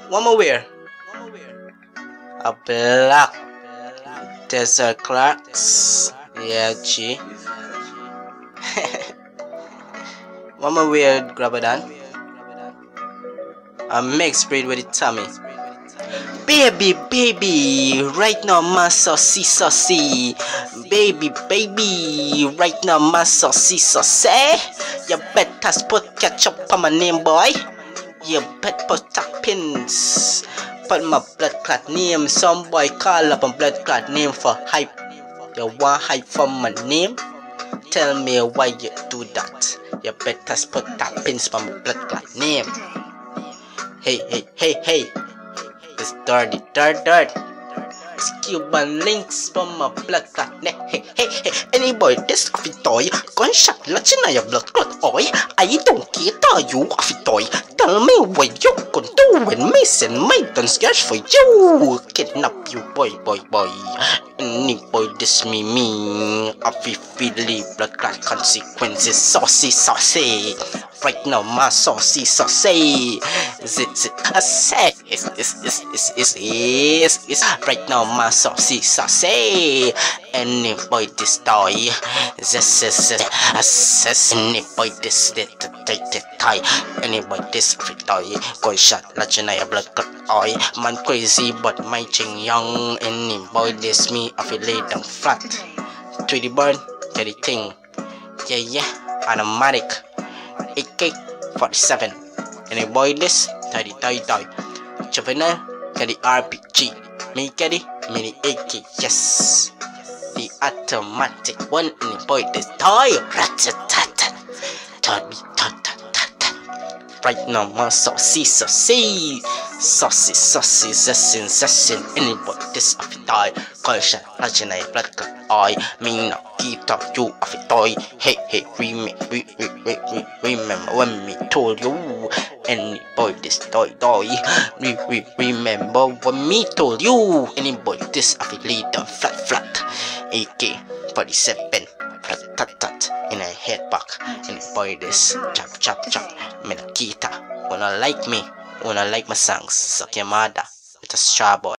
What am I wear? A black desert Clarks. Yeah, G. What am I wear, Grabadan? A mixed breed with the Tommy. Baby, baby, right now my saucy saucy. Baby, baby, right now my saucy saucy. You better put ketchup on my name, boy. You better put toppings. Put my blood clot name. Some boy call up a blood clot name for hype. You want hype for my name? Tell me why you do that. You better put toppings for my blood clot name. Hey, hey, hey, hey. It's dirty, dirt. It's Cuban links from my blood clot neck. Hey, hey, hey. Any boy this of it toy. Gunshot lodging on your blood clot oi. I don't care to you of it toy. Tell me what you can do when me send my don't search for you. Kidnap you boy. Any boy this me. I feel blood clot consequences. Saucy. Right now my saucy. Is I say is right now my saucy. Any boy this toy. This is assess any boy this tie. Any boy this toy. Gunshot legend I blood clot oi. Man crazy but my ching young. Any boy this me I feel lay down flat. Tweety bird, get the thing. Yeah, automatic. AK-47. Any boy this, tie. Juvenile, get the RPG. Me get it, mini AK, yes. The automatic one, any boy this toy. Rat-a-tat-tat. Right now, my saucy. Saucy, zessin. Any boy this of it toy. Gunshot, legend I blood clot oi. Me no keep up you of it toy. Hey, remember when me told you. Any boy this toy. Remember when me told you. Any boy this of it lead them flat. AK-47. Tat in a head back. Any boy this chop. Me no kita. Wanna like me? Wanna like my songs? Suck your mother with a straw boy.